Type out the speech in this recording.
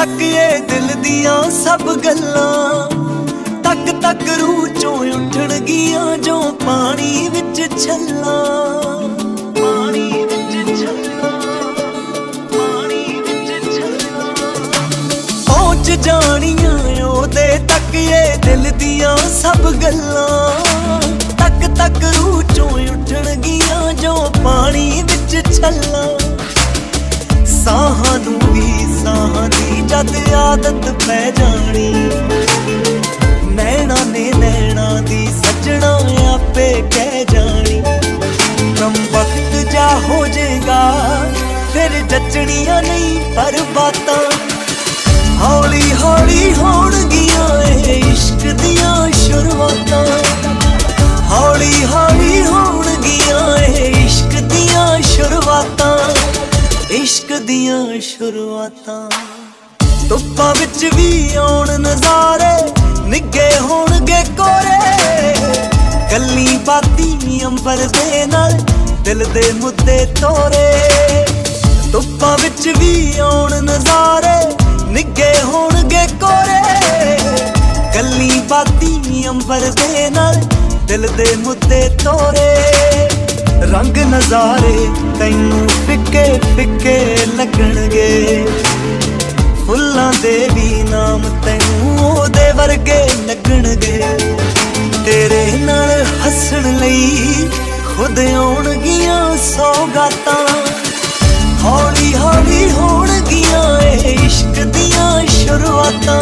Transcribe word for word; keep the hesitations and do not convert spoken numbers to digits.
तक ये दिल दियां सब गल्लां तक तक रूह चों उठणगियां जो पानी विच छल्लां पानी विच छल्लां पानी विच छल्लां पहुंच जानियां ओदे तक ये दिल दियां सब गल्लां तक तक रूह चों उठणगियां जो पानी विच छल्लां साहां नूं भी साहां दी जद आदत पै जानी नैना ने नैना दी सजना आपे कह जानी कम वक्त जा हो जाएगा फिर जचनियां नहीं पर बातां हौली हौली होणगियां इश्क दियां शुरुआतां हौली हौली होणगियां इश्क दियां शुरुआतां इश्क दियां शुरुआतां धुप्पां विच भी आउण नज़ारे निगे होणगे कोरे गल्ली बाती अंबर दे नाल दिल दे मुद्दे तोरे धुप्पां विच भी आउण नज़ारे निगे होणगे कोरे गल्ली बाती अंबर दे नाल दिल दे मुद्दे तोरे रंग नज़ारे तैनू फिके फिके लगणगे फुल्लां दे भी नाम तैनू ओदे वर्गे लगणगे तेरे नाल हसण लई खुद आउणगियां सौगातां हौली हौली होणगियां इश्क दियां शुरुआतां